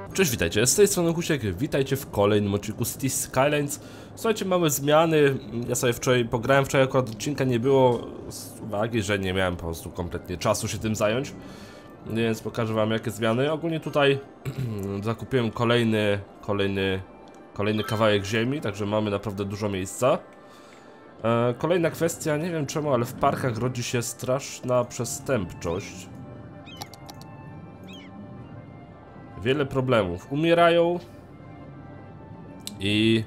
Cześć, witajcie, z tej strony Husiek, witajcie w kolejnym odcinku Cities Skylines. Słuchajcie, mamy zmiany, ja sobie wczoraj pograłem, wczoraj akurat odcinka nie było z uwagi, że nie miałem po prostu kompletnie czasu się tym zająć. Więc pokażę wam jakie zmiany. Ogólnie tutaj zakupiłem kolejny kawałek ziemi, także mamy naprawdę dużo miejsca. Kolejna kwestia, nie wiem czemu, ale w parkach rodzi się straszna przestępczość. Wiele problemów. Umierają i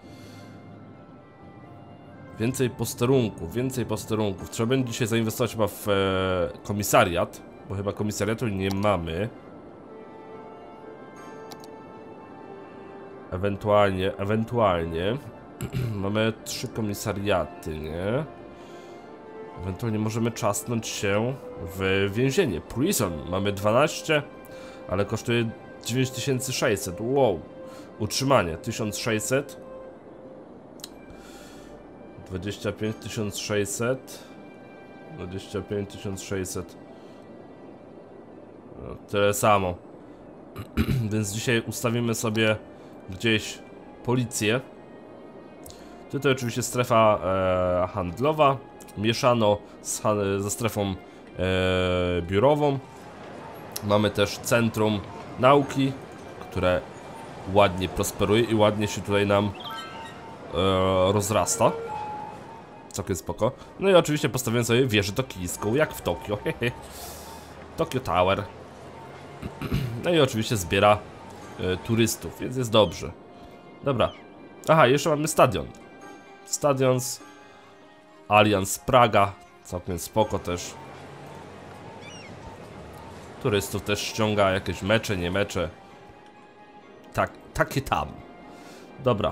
więcej posterunków. Trzeba będzie dzisiaj zainwestować chyba w komisariat, bo chyba komisariatu nie mamy. Ewentualnie mamy 3 komisariaty, nie? Ewentualnie możemy czasnąć się w więzienie. Prison mamy 12. Ale kosztuje 9600, wow. Utrzymanie 1600. 25600. 25600. No, tyle samo. Więc dzisiaj ustawimy sobie gdzieś policję. Tutaj oczywiście strefa handlowa. Mieszano ze strefą biurową. Mamy też centrum nauki, które ładnie prosperuje i ładnie się tutaj nam rozrasta. Całkiem spoko. No i oczywiście postawiłem sobie wieżę tokijską, jak w Tokio. Tokyo Tower. No i oczywiście zbiera turystów, więc jest dobrze. Dobra. Aha, jeszcze mamy stadion. Stadion z Allianz Praga. Całkiem spoko też. Turystów też ściąga, jakieś mecze, nie mecze. Tak, takie tam. Dobra.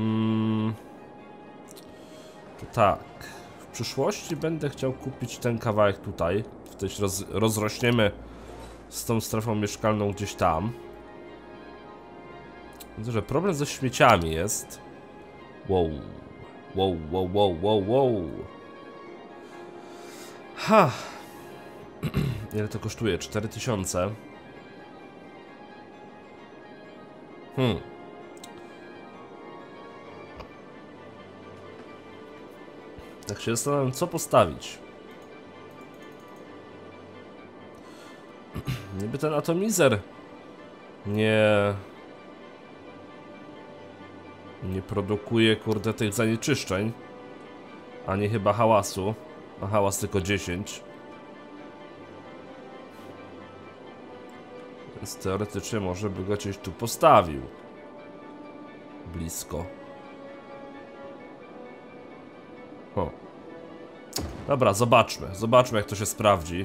To tak. W przyszłości będę chciał kupić ten kawałek tutaj. Wtedy się rozrośniemy z tą strefą mieszkalną gdzieś tam. Widzę, że problem ze śmieciami jest. Wow. Ha. Ile to kosztuje? 4000. Tak się zastanawiam, co postawić. Niby ten atomizer nie produkuje, kurde, tych zanieczyszczeń. Ani chyba hałasu. A hałas tylko 10. Więc teoretycznie może by go gdzieś tu postawił. Blisko. O. Dobra, zobaczmy. Zobaczmy, jak to się sprawdzi.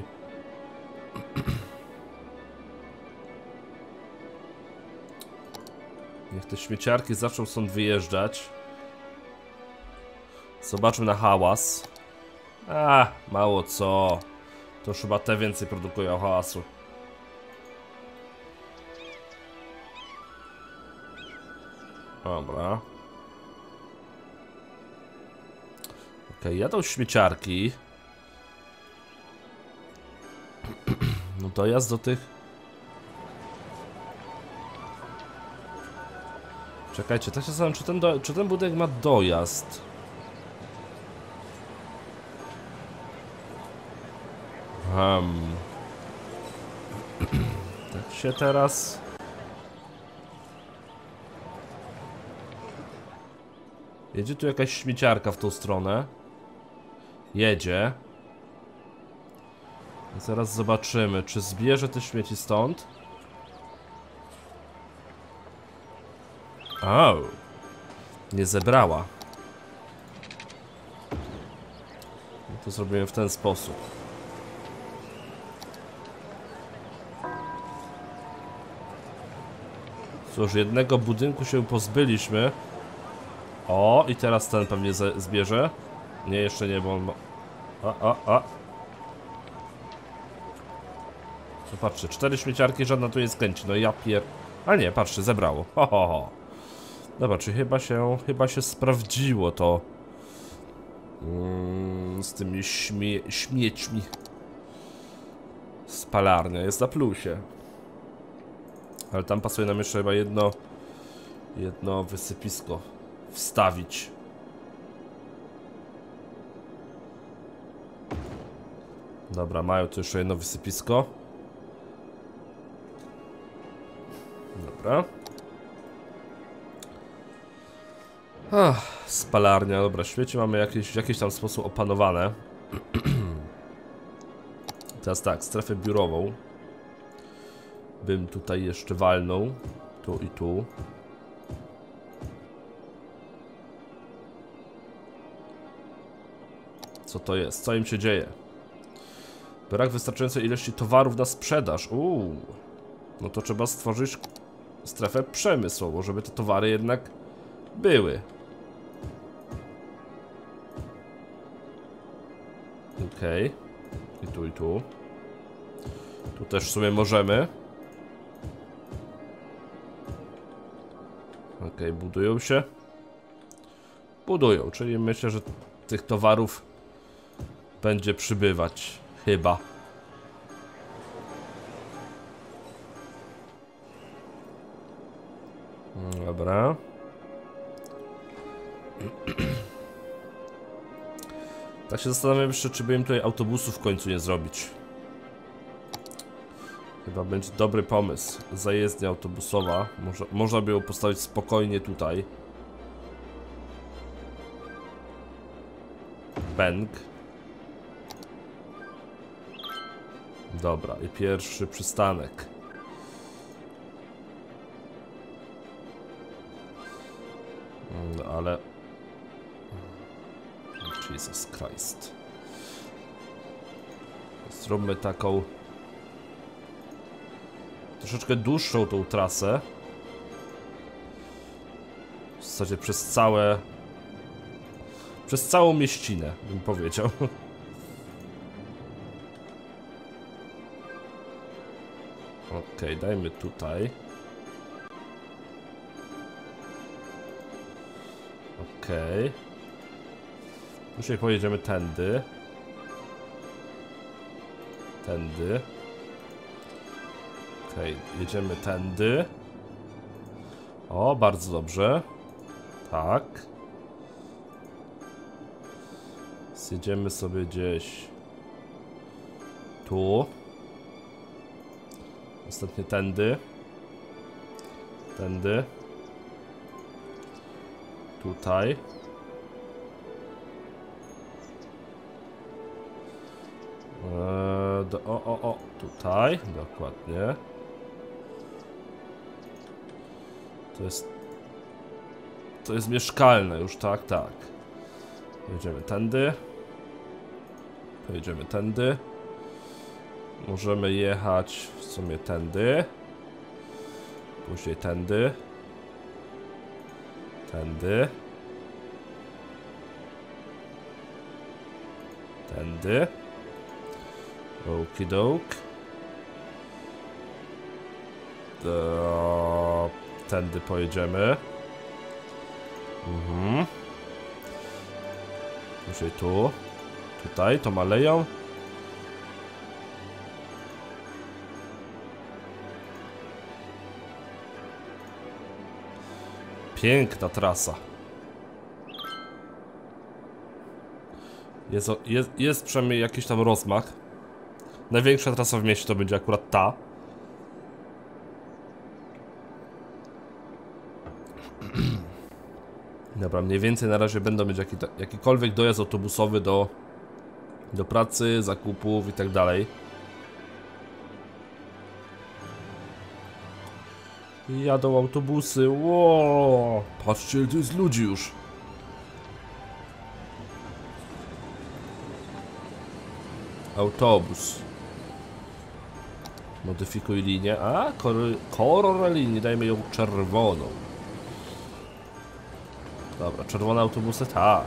Niech te śmieciarki zaczną stąd wyjeżdżać. Zobaczmy na hałas. Mało co. To już chyba te więcej produkują hałasu. Dobra. Okej, jadą śmieciarki. No dojazd do tych... Czekajcie, tak się zastanawiam, czy ten budynek ma dojazd. Tak się teraz... Jedzie tu jakaś śmieciarka w tą stronę. Jedzie. I zaraz zobaczymy, czy zbierze te śmieci stąd. Nie zebrała. No to zrobimy w ten sposób. Cóż, jednego budynku się pozbyliśmy. O, i teraz ten pewnie zbierze. Nie, jeszcze nie, bo on ma... No patrzcie, 4 śmieciarki, żadna tu nie skręci. No ja A nie, patrzcie, zebrało. Ho. Dobra, czy chyba się sprawdziło to. Z tymi śmiećmi. Spalarnia jest na plusie. Ale tam pasuje nam jeszcze chyba jedno wysypisko wstawić. Dobra, mają tu jeszcze jedno wysypisko. Dobra. Spalarnia, dobra, świecie mamy w jakiś tam sposób opanowane. Teraz tak, strefę biurową bym tutaj jeszcze walnął. Tu i tu. Co to jest? Co im się dzieje? Brak wystarczającej ilości towarów na sprzedaż. No to trzeba stworzyć strefę przemysłową, żeby te towary jednak były. Okej. I tu, i tu. Tu też w sumie możemy. Okej, budują się. Budują, czyli myślę, że tych towarów będzie przybywać. Chyba. Dobra. Tak się zastanawiam jeszcze, czy by im tutaj autobusów w końcu nie zrobić. Chyba będzie dobry pomysł. Zajezdnia autobusowa. Można by ją postawić spokojnie tutaj. Bęk. Dobra, i pierwszy przystanek. Ale... Jesus Christ. Zróbmy taką... troszeczkę dłuższą tą trasę. W zasadzie przez całą mieścinę, bym powiedział. Okej, dajmy tutaj. Okej. Dzisiaj pojedziemy tędy. Tędy. Okej, jedziemy tędy. O, bardzo dobrze. Tak. Zjedziemy sobie gdzieś tu. Następnie tędy. Tędy. Tutaj. Tutaj, dokładnie. To jest mieszkalne już, tak, tak. Jedziemy tędy. Pojedziemy tędy. Możemy jechać w sumie tędy. Później tędy. Tędy. Tędy. Okidok. Tędy pojedziemy. Później tu. Tutaj, to maleją. Piękna trasa. Jest przynajmniej jakiś tam rozmach. Największa trasa w mieście to będzie akurat ta. Dobra, mniej więcej na razie będą mieć jakikolwiek dojazd autobusowy do pracy, zakupów i tak dalej. Jadą autobusy. Ło! Patrzcie, ile to jest ludzi już. Autobus. Modyfikuj linię. A, kolor linii. Dajmy ją czerwoną. Dobra, czerwone autobusy, tak.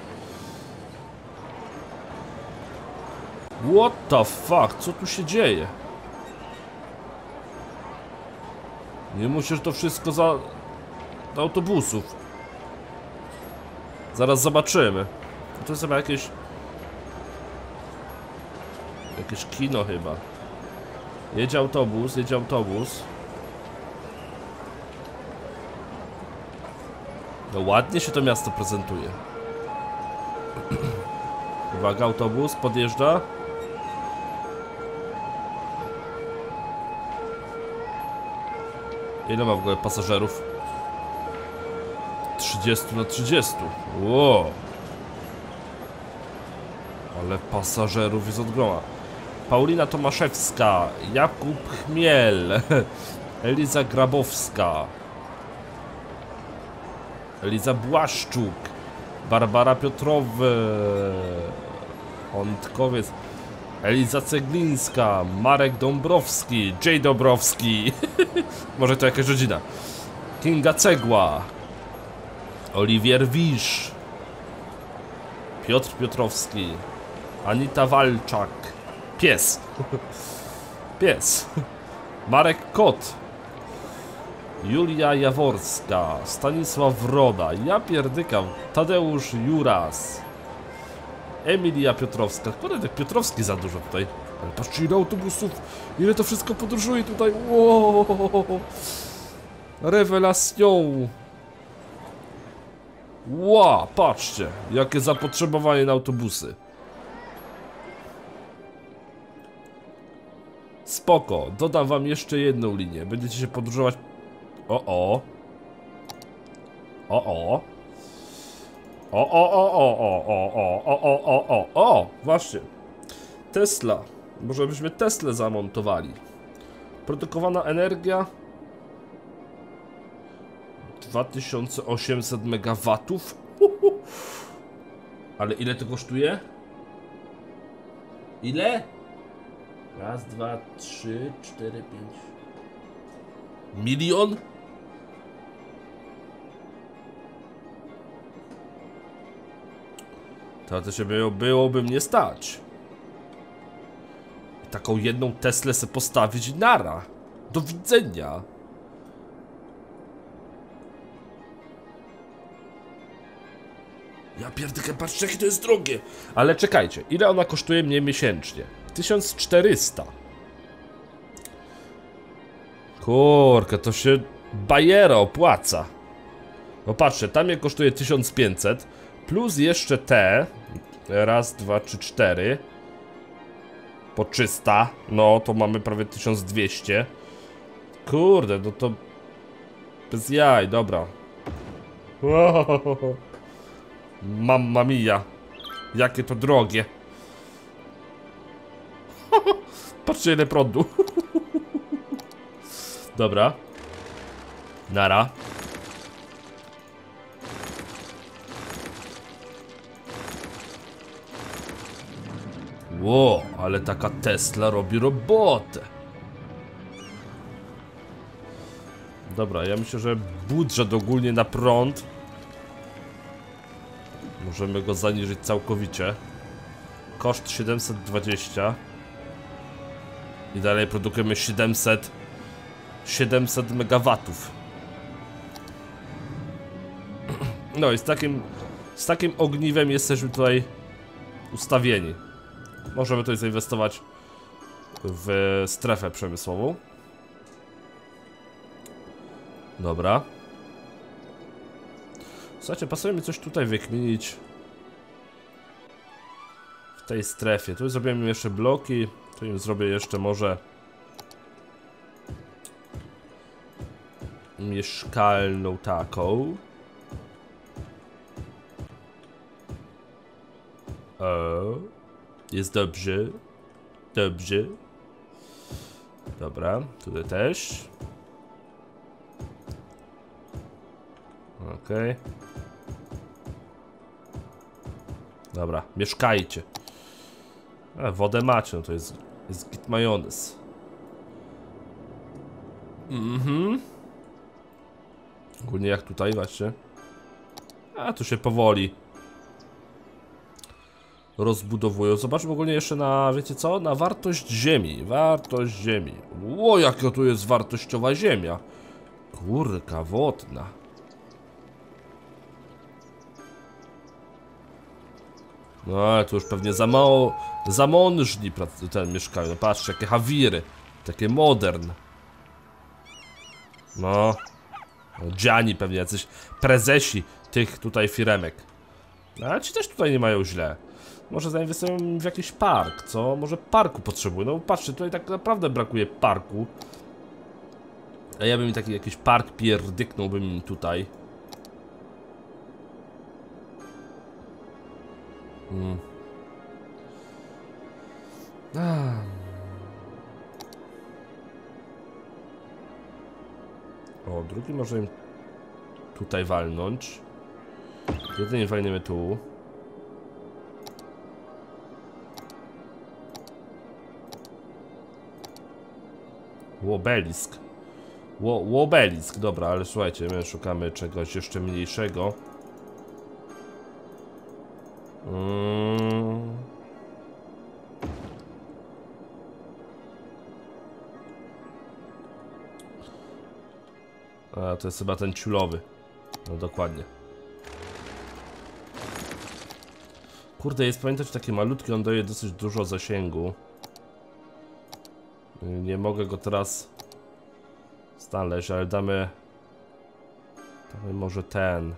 What the fuck? Co tu się dzieje? Nie musisz to wszystko do autobusów. Zaraz zobaczymy. To jest chyba jakieś kino chyba. Jedzie autobus, jedzie autobus. No ładnie się to miasto prezentuje. Uwaga, autobus podjeżdża. Ile ma w ogóle pasażerów? 30 na 30. Wow. Ale pasażerów jest od groma. Paulina Tomaszewska, Jakub Chmiel, Eliza Grabowska, Eliza Błaszczuk, Barbara Piotrowy, Hondkowiec, Eliza Ceglińska, Marek Dąbrowski, J. Dąbrowski, może to jakaś rodzina, Kinga Cegła, Oliwier Wisz, Piotr Piotrowski, Anita Walczak, pies, pies, Marek Kot, Julia Jaworska, Stanisław Wroda, ja pierdykam, Tadeusz Juras, Emilia Piotrowska. Kurde, tych Piotrowski za dużo tutaj. Ale patrzcie, ile autobusów, ile to wszystko podróżuje tutaj. Wow. Rewelacją. Wow, patrzcie, jakie zapotrzebowanie na autobusy. Spoko, dodam wam jeszcze jedną linię. Będziecie się podróżować. O. Właśnie. Tesla. Może byśmy Teslę zamontowali. Produkowana energia 2800 MW. Ale ile to kosztuje? Ile? Raz, dwa, trzy, cztery, pięć. Milion? To się byłoby mnie stać. I taką jedną Teslę se postawić nara. Do widzenia. Ja pierdolę, patrzcie jakie to jest drogie. Ale czekajcie, ile ona kosztuje mnie miesięcznie? 1400. Kurka, to się bajera opłaca. No patrzcie, tam je kosztuje 1500. Plus jeszcze te. Raz, dwa, trzy, cztery. Po 300. No to mamy prawie 1200. Kurde, no to bez jaj, dobra. Wow. Mamma mia. Jakie to drogie. Patrzcie ile prądu. Dobra. Nara. Ło, ale taka Tesla robi robotę. Dobra, ja myślę, że budżet ogólnie na prąd możemy go zaniżyć całkowicie. Koszt 720. I dalej produkujemy 700 MW. No i z takim ogniwem jesteśmy tutaj ustawieni. Możemy tutaj zainwestować w strefę przemysłową. Dobra. Słuchajcie, pasuje mi coś tutaj wykminić. W tej strefie. Tu zrobiłem im jeszcze bloki. Tu im zrobię jeszcze może mieszkalną taką. O, jest dobrze. Dobrze. Dobra, tutaj też. Okej. Dobra, mieszkajcie. Wodę macie, no to jest git majonez. Ogólnie jak tutaj właśnie. A tu się powoli rozbudowują. Zobaczmy ogólnie jeszcze na, wiecie co? Na wartość ziemi. Wartość ziemi. Ło, jaka tu jest wartościowa ziemia. Kurka wodna. No ale tu już pewnie za mało zamążni ten mieszkają. No patrzcie, jakie hawiry. Takie modern. No. Dziani pewnie, jacyś prezesi tych tutaj firemek. Ale ci też tutaj nie mają źle. Może zainwestują w jakiś park, co? Może parku potrzebują. No patrzcie, tutaj tak naprawdę brakuje parku. A ja bym mi taki jakiś park pierdyknąłbym im tutaj. O, drugi może im tutaj walnąć. Jedynie walniemy tu. Łobelisk. Łobelisk, dobra, ale słuchajcie, my szukamy czegoś jeszcze mniejszego. A, to jest chyba ten ciulowy. No dokładnie. Kurde, jest, pamiętać, taki malutki, on daje dosyć dużo zasięgu. Nie mogę go teraz znaleźć, ale damy może ten.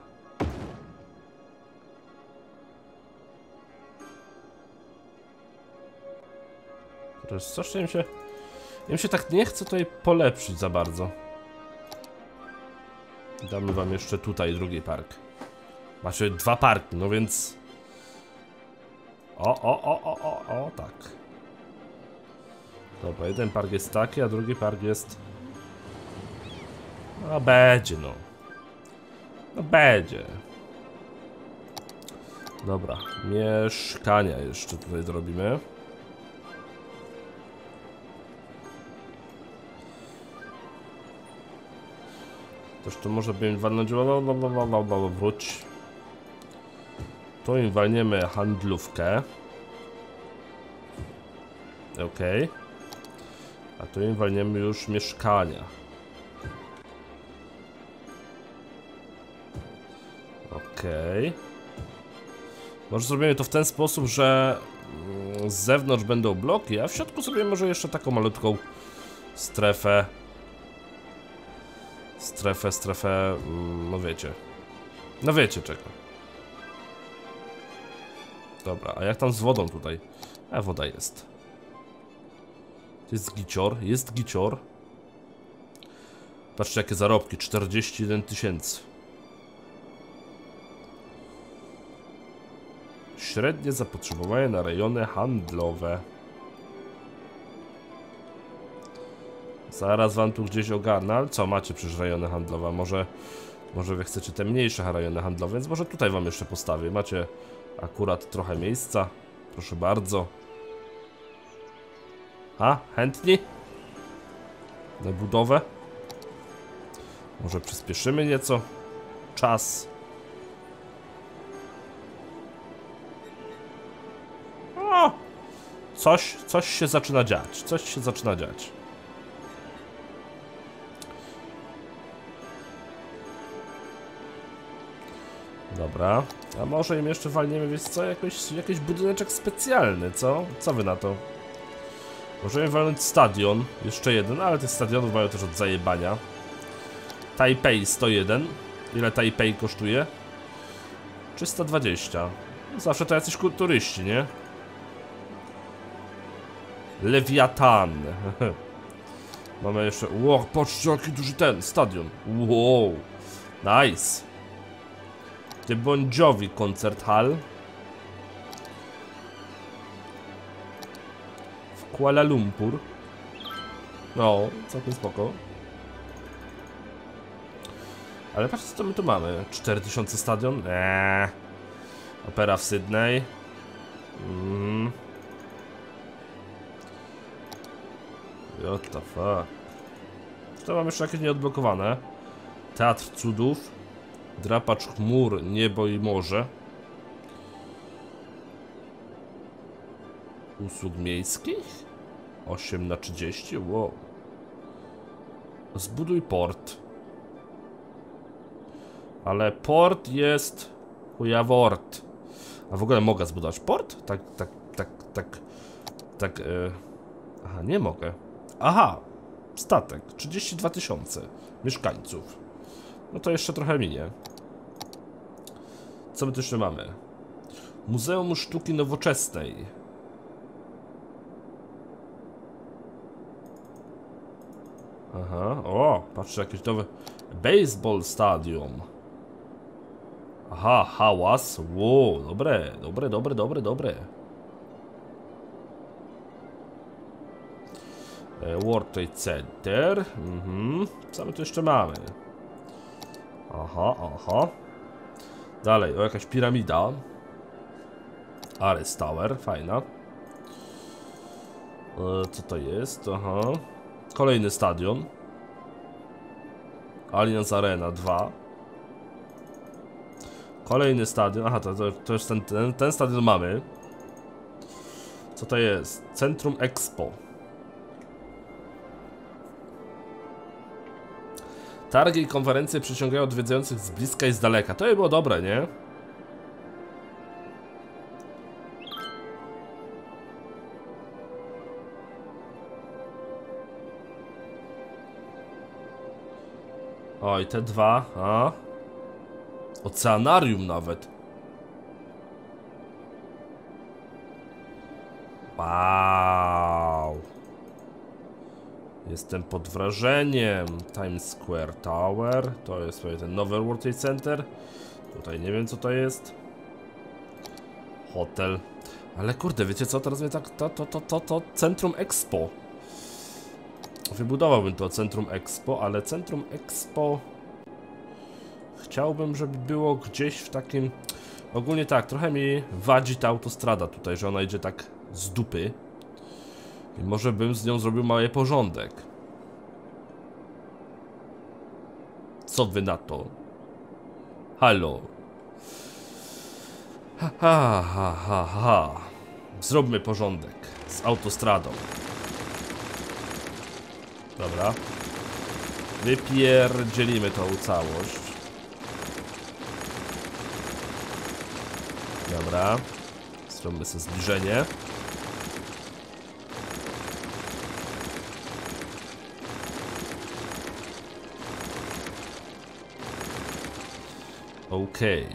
Strasznie im się tak nie chce tutaj polepszyć za bardzo. Damy wam jeszcze tutaj drugi park. Macie 2 parki, no więc... O, tak. Dobra, jeden park jest taki, a drugi park jest... No będzie, no. No będzie. Dobra, mieszkania jeszcze tutaj zrobimy. Też to może by im walnąć... Wróć. Tu im walniemy handlówkę. Okej. A tu im walniemy już mieszkania. Okej. Może zrobimy to w ten sposób, że z zewnątrz będą bloki, a w środku sobie może jeszcze taką malutką strefę. Strefę, no wiecie czego. Dobra, a jak tam z wodą tutaj? A woda jest. Jest gicior. Patrzcie jakie zarobki, 41 000. Średnie zapotrzebowanie na rejony handlowe. Zaraz wam tu gdzieś ogarnę, ale co macie przecież rejony handlowe? Może wy chcecie te mniejsze rejony handlowe, więc może tutaj wam jeszcze postawię. Macie akurat trochę miejsca. Proszę bardzo. A, chętni? Na budowę? Może przyspieszymy nieco czas. O! Coś się zaczyna dziać. Dobra, a może im jeszcze walniemy, wiesz co, jakiś budyneczek specjalny, co? Co wy na to? Możemy walnąć stadion, jeszcze jeden, ale tych stadionów mają też od zajebania. Taipei 101. Ile Taipei kosztuje? 320. Zawsze to jacyś turyści, nie? Lewiatan. Mamy jeszcze... Ło, patrzcie jaki duży ten stadion. Wow. Nice. The Bon Jovi Concert Hall w Kuala Lumpur. No, całkiem spoko. Ale patrzcie co my tu mamy. 4000 stadion? Opera w Sydney. What the fuck. To mam jeszcze jakieś nieodblokowane. Teatr Cudów. Drapacz chmur, niebo i morze. Usług miejskich? 8/30? Wow. Zbuduj port. Ale port jest... chujawort. A w ogóle mogę zbudować port? Tak... Aha, nie mogę. Aha! Statek. 32 000 mieszkańców. No to jeszcze trochę minie. Co my tu jeszcze mamy? Muzeum Sztuki Nowoczesnej. Aha, o, patrzcie, jakieś nowe baseball stadium. Aha, hałas. Wow, dobre, dobre, dobre, dobre, dobre. World Trade Center. Co my tu jeszcze mamy? Aha, aha. Dalej, o, jakaś piramida. Ares Tower, fajna. Co to jest? Aha. Kolejny stadion. Allianz Arena 2. Kolejny stadion. Aha, to już ten stadion mamy. Co to jest? Centrum Expo. Targi i konferencje przyciągają odwiedzających z bliska i z daleka. To by było dobre, nie? Oj, te dwa, a? Oceanarium nawet. Wow. Jestem pod wrażeniem. Times Square Tower. To jest sobie ten nowy World Trade Center. Tutaj nie wiem co to jest. Hotel. Ale kurde, wiecie co? Teraz mnie tak... To Centrum Expo. Wybudowałbym to Centrum Expo, ale Centrum Expo... Chciałbym, żeby było gdzieś w takim... Ogólnie tak, trochę mi wadzi ta autostrada tutaj, że ona idzie tak z dupy. I może bym z nią zrobił mały porządek. Co wy na to? Halo. Ha, ha, ha, ha, ha. Zróbmy porządek z autostradą. Dobra. Wypierdzielimy tą całość. Dobra. Zrobimy sobie zbliżenie. Okej.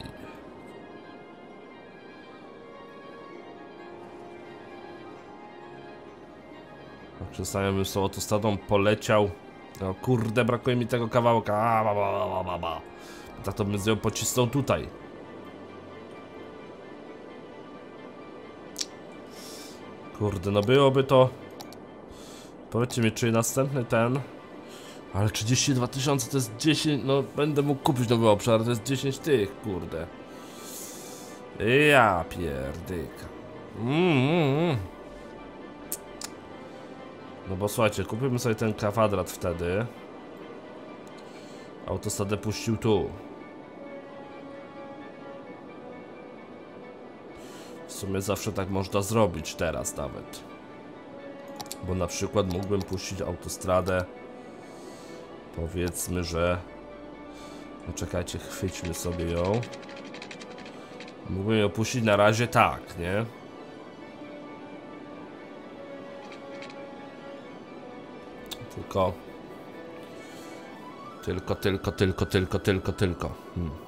Przestaję bym z tą autostradą poleciał. No kurde, brakuje mi tego kawałka. Tak to bym z nią pocisnął tutaj. Kurde, no byłoby to... Powiedzcie mi, czy następny ten... Ale 32 000 to jest 10... No, będę mógł kupić nowy obszar, to jest 10 tych, kurde. Ja pierdyka. No bo słuchajcie, kupimy sobie ten kwadrat wtedy. Autostradę puścił tu. W sumie zawsze tak można zrobić teraz nawet. Bo na przykład mógłbym puścić autostradę. Powiedzmy, że... No czekajcie, chwyćmy sobie ją. Mógłbym ją puścić na razie tak, nie? Tylko.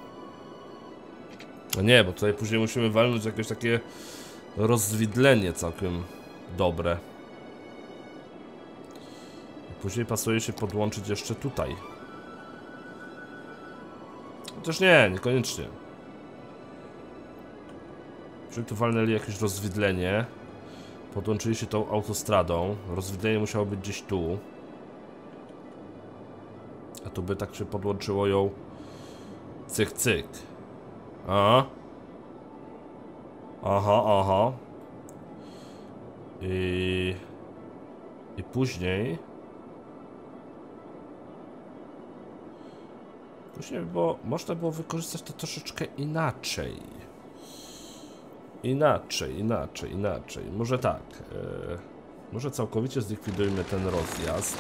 No nie, bo tutaj później musimy walnąć jakieś takie rozwidlenie całkiem dobre. Później pasuje się podłączyć jeszcze tutaj. Chociaż nie, niekoniecznie. Czyli tu walnęli jakieś rozwidlenie. Podłączyli się tą autostradą. Rozwidlenie musiało być gdzieś tu. A tu by tak się podłączyło ją. Cyk, cyk. Aha. I później... Później było, można było wykorzystać to troszeczkę inaczej. Inaczej. Może tak. Może całkowicie zlikwidujmy ten rozjazd.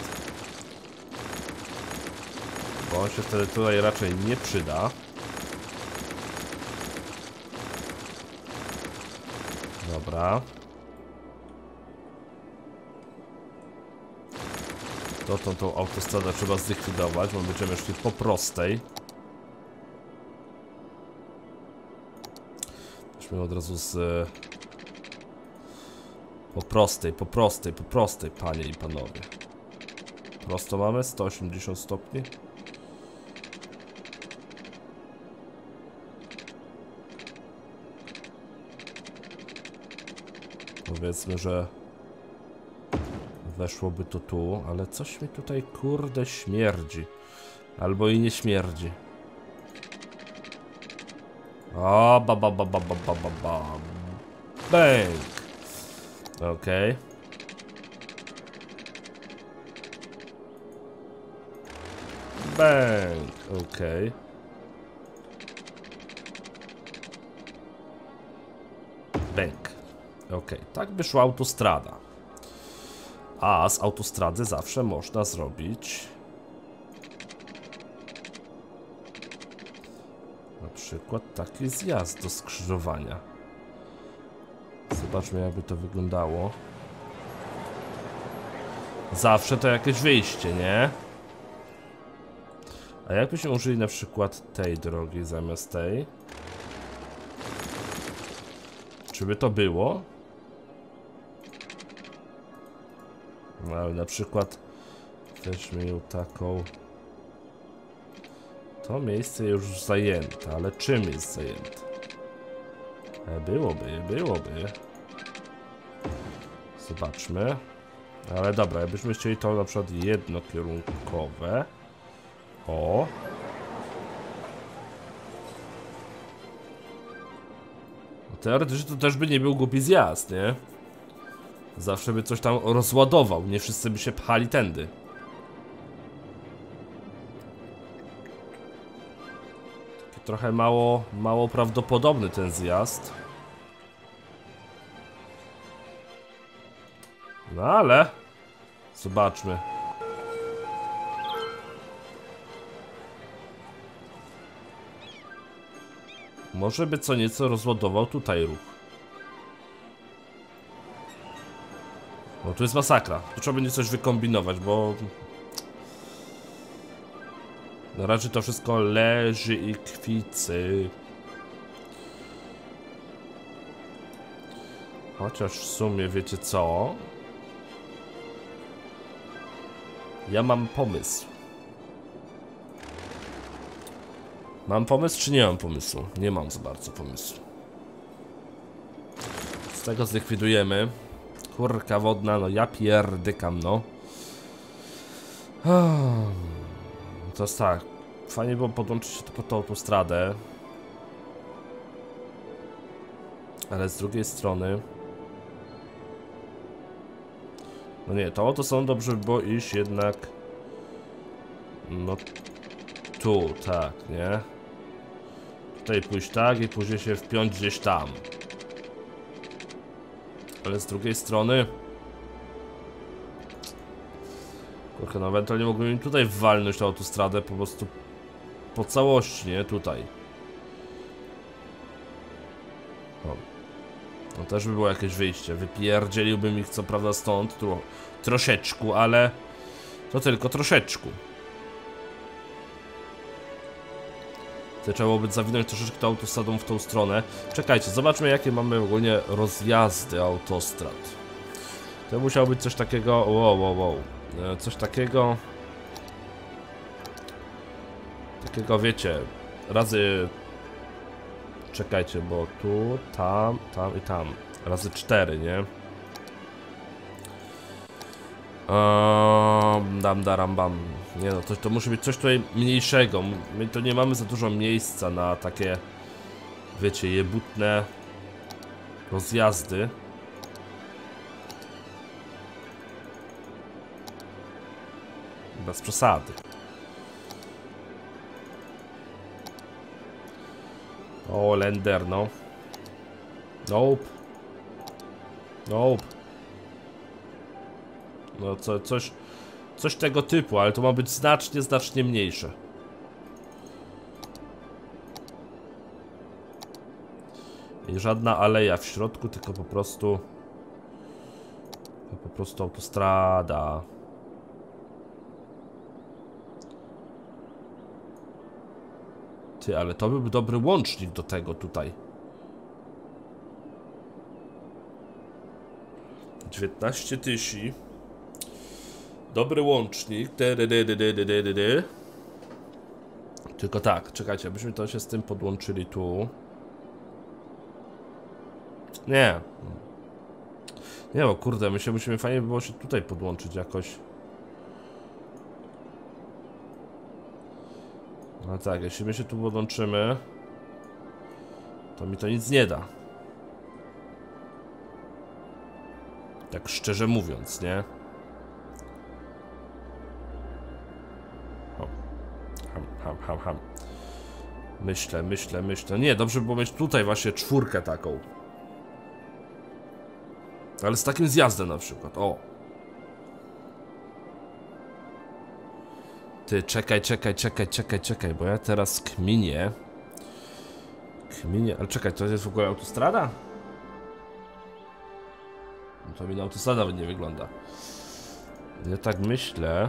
Bo on się wtedy tutaj raczej nie przyda. Dobra. Tą autostradę trzeba zlikwidować, bo będziemy szli po prostej. Idźmy od razu z... po prostej, panie i panowie. Prosto mamy 180 stopni. Powiedzmy, że weszłoby to tu, ale coś mi tutaj kurde śmierdzi. Albo i nie śmierdzi. O, Bang! Okej. Bang! Okej. Bang! Okej, tak by szła autostrada. A z autostrady zawsze można zrobić na przykład taki zjazd do skrzyżowania. Zobaczmy, jakby to wyglądało. Zawsze to jakieś wyjście, nie? A jakbyśmy użyli na przykład tej drogi zamiast tej? Czy by to było? No, ale na przykład weźmy ją taką. To miejsce już zajęte, ale czym jest zajęte? Byłoby. Zobaczmy. Ale dobra, jakbyśmy chcieli to na przykład jednokierunkowe. O. No teoretycznie to też by nie był głupi zjazd, nie? Zawsze by coś tam rozładował, nie wszyscy by się pchali tędy. Taki trochę mało prawdopodobny ten zjazd. No ale zobaczmy. Może by co nieco rozładował tutaj ruch. No tu jest masakra. Tu trzeba będzie coś wykombinować, bo... Na razie to wszystko leży i kwicy. Chociaż w sumie wiecie co? Ja mam pomysł. Mam pomysł czy nie mam pomysłu? Nie mam za bardzo pomysłu. Z tego zlikwidujemy. Kurka wodna, no ja pierdykam, no. To jest tak. Fajnie było podłączyć się po tą autostradę. Ale z drugiej strony... No nie, to są dobrze by było iść jednak... No... Tu, tak, nie? Tutaj pójść tak i później się wpiąć gdzieś tam. Ale z drugiej strony... Kurczę, no ewentualnie mógłbym tutaj walnąć tę autostradę po prostu po całości, nie? Tutaj. O. No też by było jakieś wyjście. Wypierdzieliłbym ich co prawda stąd troszeczkę, ale to tylko troszeczkę. To trzeba byłoby zawinąć troszeczkę tą autostradą w tą stronę. Czekajcie, zobaczmy jakie mamy ogólnie rozjazdy autostrad. To musiało być coś takiego... Wow. Coś takiego... Takiego wiecie... Razy... Czekajcie, bo tu, tam i tam. Razy 4, nie? Daram. Nie no, to musi być coś tutaj mniejszego. My tu nie mamy za dużo miejsca na takie, wiecie, jebutne rozjazdy. Bez przesady. O, Lender, no. Nope. No coś tego typu, ale to ma być znacznie mniejsze. I żadna aleja w środku, tylko po prostu autostrada. Ty, ale to byłby dobry łącznik do tego tutaj. 19 tysięcy. Dobry łącznik. Tylko tak, czekajcie, abyśmy to się z tym podłączyli tu. Nie. Nie, bo kurde, my się musimy, fajnie by było się tutaj podłączyć jakoś. No tak, jeśli my się tu podłączymy, to mi to nic nie da. Tak szczerze mówiąc, nie? O. Ham. Myślę. Nie, dobrze by było mieć tutaj właśnie czwórkę taką. Ale z takim zjazdem na przykład, o. Ty, czekaj, bo ja teraz kminię, ale czekaj, to jest w ogóle autostrada? No to mi na autostrada nawet nie wygląda. Ja tak myślę.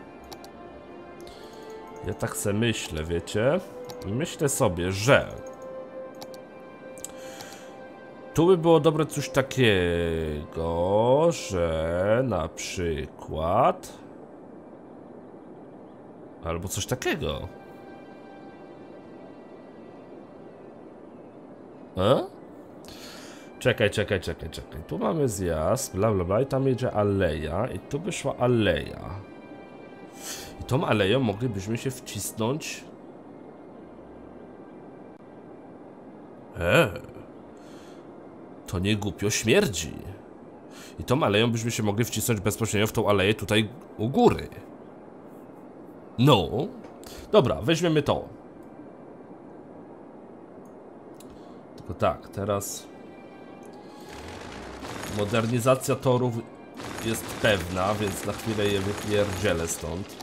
Ja tak se myślę, wiecie? Myślę sobie, że tu by było dobre coś takiego, że na przykład... Albo coś takiego. A? Czekaj. Tu mamy zjazd, bla, i tam jedzie aleja, i tu by szła aleja. I tą aleją moglibyśmy się wcisnąć. To nie głupio śmierdzi. I tą aleją byśmy się mogli wcisnąć bezpośrednio w tą aleję tutaj u góry. No. Dobra, weźmiemy to. Tylko tak, teraz modernizacja torów jest pewna, więc na chwilę je wypierdzielę stąd.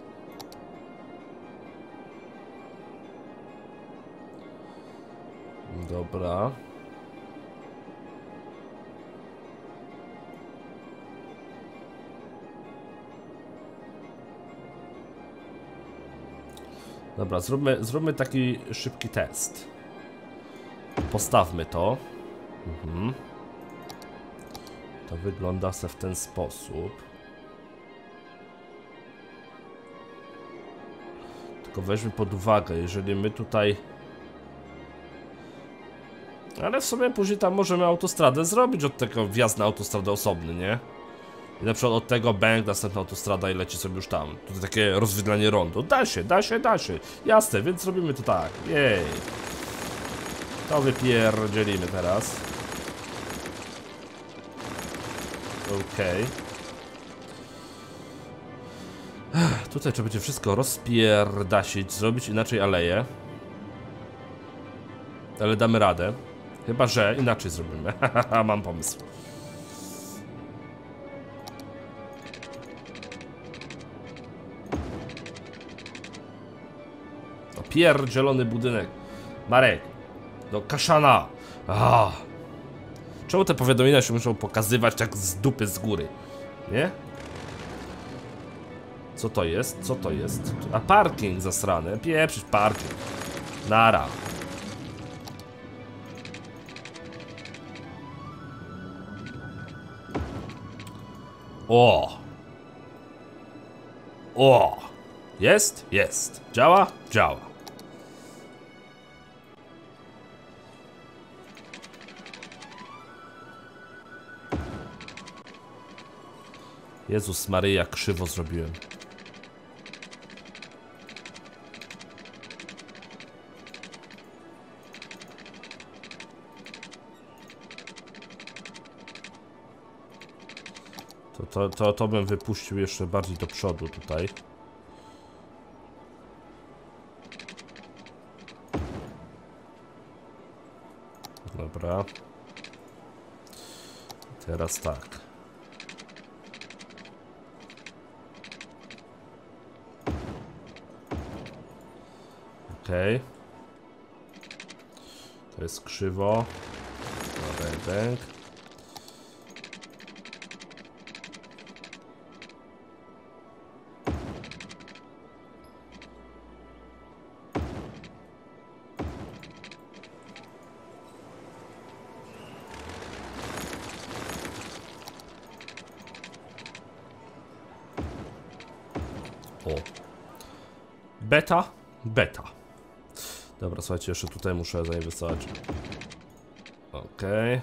Dobra. Dobra, zróbmy taki szybki test. Postawmy to. To wygląda se w ten sposób. Tylko weźmy pod uwagę, jeżeli my tutaj... Ale w sumie później tam możemy autostradę zrobić od tego, wjazd na autostradę osobny, nie? I na przykład od tego bank, następna autostrada i leci sobie już tam. Tutaj takie rozwydlenie rondo. Da się. Jasne, więc zrobimy to tak. Jej. To wypierdzielimy teraz. Okej. Tutaj trzeba będzie wszystko rozpierdasić, zrobić inaczej aleję. Ale damy radę. Chyba że inaczej zrobimy. Mam pomysł. Pierdzielony budynek. Marek. Do Kaszana. Czemu te powiadomienia się muszą pokazywać tak z dupy z góry? Nie? Co to jest? A parking zasrany. Pieprzyć parking. Nara. O! Jest? Działa? Jezus Maryja, krzywo zrobiłem. To bym wypuścił jeszcze bardziej do przodu tutaj. Dobra. Teraz tak. Okej. To jest krzywo. Bęk. Beta? Beta. Dobra, słuchajcie, jeszcze tutaj muszę zainwestować. Okej.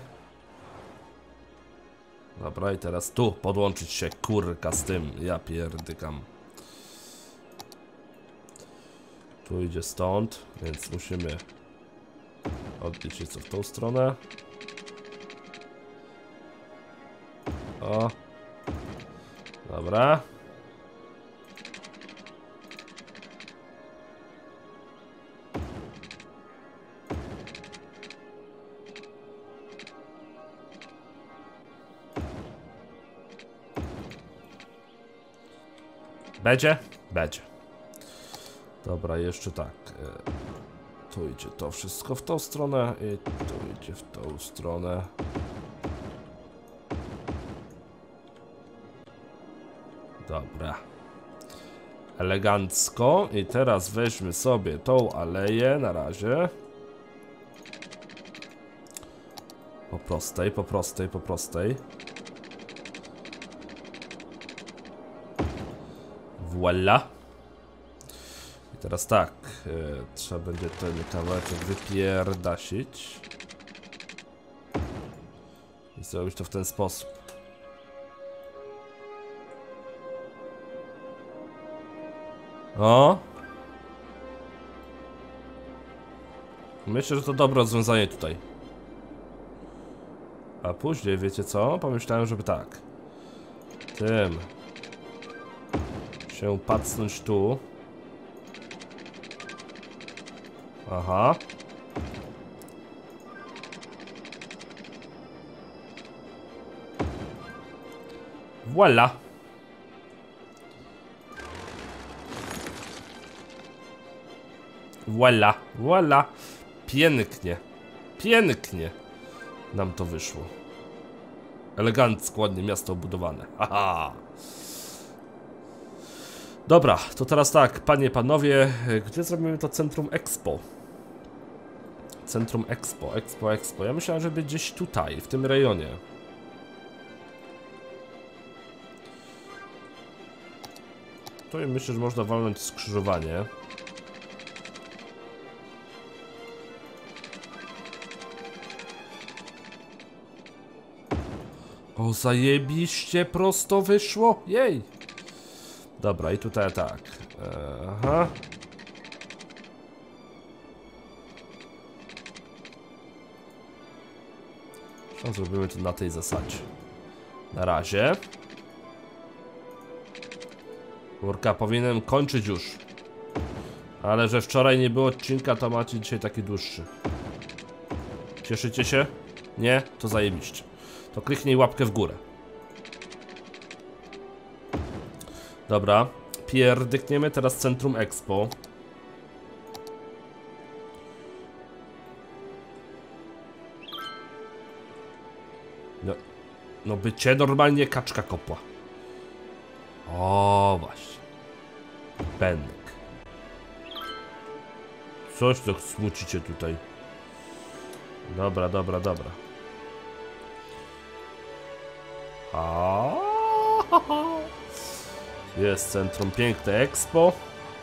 Dobra, i teraz tu podłączyć się, kurka, z tym. Ja pierdykam. Tu idzie stąd, więc musimy odbić nieco w tą stronę. O. Dobra. Będzie? Będzie. Dobra, jeszcze tak. Tu idzie to wszystko w tą stronę i tu idzie w tą stronę. Dobra. Elegancko. I teraz weźmy sobie tą aleję na razie. Po prostej, po prostej, po prostej. Voila. I teraz tak, trzeba będzie ten kawałeczek wypierdasić i zrobić to w ten sposób. O! Myślę, że to dobre rozwiązanie tutaj. A później, wiecie co? Pomyślałem, żeby tak. Tym się pacnąć tu. Aha. Voila. Voila. Voila. Pięknie. Pięknie nam to wyszło. Elegancko, ładnie miasto obudowane. Haha. Dobra, to teraz tak, panie, panowie, gdzie zrobimy to Centrum Expo? Centrum Expo, Expo. Ja myślałem, żeby gdzieś tutaj, w tym rejonie. Tu myślę, że można walnąć skrzyżowanie. O, zajebiście prosto wyszło, jej! Dobra, i tutaj tak. Aha. Zrobimy to na tej zasadzie. Na razie. Kurka, powinienem kończyć już. Ale że wczoraj nie było odcinka, to macie dzisiaj taki dłuższy. Cieszycie się? Nie? To zajebiście. To kliknij łapkę w górę. Dobra, pierdykniemy teraz Centrum Expo. No by cię normalnie kaczka kopła. O, właśnie. Pędek. Coś tak smucicie tutaj. Dobra. Jest Centrum Piękne Expo.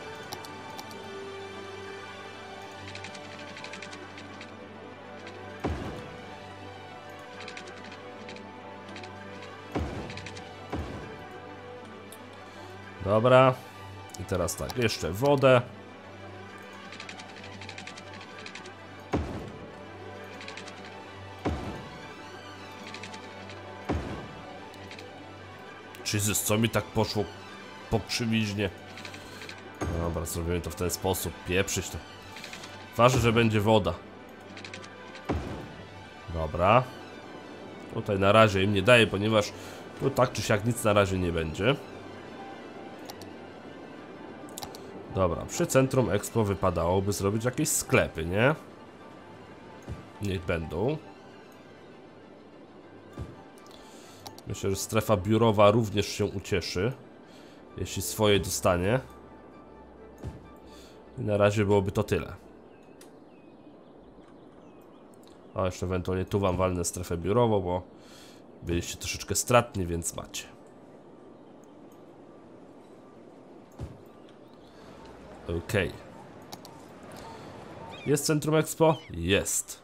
Dobra. I teraz tak, jeszcze wodę. Jezus, co mi tak poszło po krzywiźnie. Dobra, zrobimy to w ten sposób. Pieprzyć to. Ważne, że będzie woda. Dobra. Tutaj na razie im nie daję, ponieważ tu tak czy siak nic na razie nie będzie. Dobra, przy Centrum Expo wypadałoby zrobić jakieś sklepy, nie? Niech będą. Myślę, że strefa biurowa również się ucieszy, jeśli swoje dostanie. I na razie byłoby to tyle. A jeszcze ewentualnie tu wam walnę strefę biurową, bo byliście troszeczkę stratni, więc macie. Okej. Jest Centrum Expo? Jest.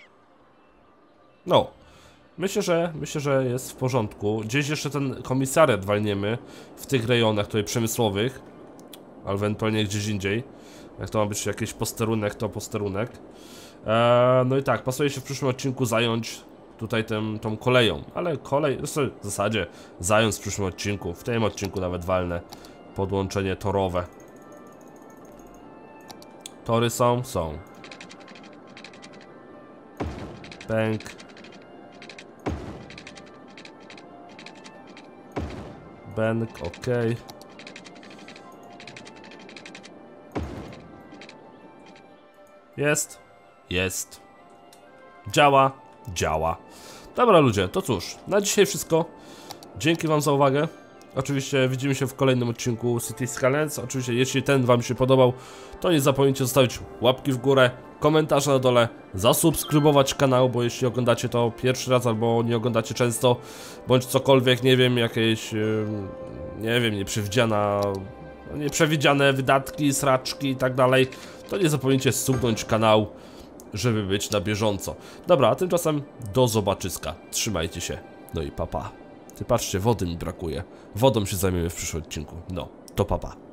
No. Myślę, że jest w porządku. Gdzieś jeszcze ten komisariat walniemy w tych rejonach tutaj przemysłowych. Ale ewentualnie gdzieś indziej. Jak to ma być jakiś posterunek, to posterunek. No i tak, pasuje się w przyszłym odcinku zająć tutaj tą koleją. Ale kolej, w zasadzie zająć w przyszłym odcinku. W tym odcinku nawet walne podłączenie torowe. Tory są? Są. Pęk. Bęk, ok. Jest. Jest. Działa. Działa. Dobra ludzie, to cóż, na dzisiaj wszystko. Dzięki wam za uwagę. Oczywiście widzimy się w kolejnym odcinku City Skylines. Oczywiście jeśli ten wam się podobał, to nie zapomnijcie zostawić łapki w górę, komentarza na dole, zasubskrybować kanał, bo jeśli oglądacie to pierwszy raz albo nie oglądacie często, bądź cokolwiek, nie wiem, jakieś, nie wiem, nieprzewidziane wydatki, sraczki i tak dalej, to nie zapomnijcie subnąć kanał, żeby być na bieżąco. Dobra, a tymczasem do zobaczyska. Trzymajcie się. No i papa. Ty patrzcie, wody mi brakuje. Wodą się zajmiemy w przyszłym odcinku. No, to papa.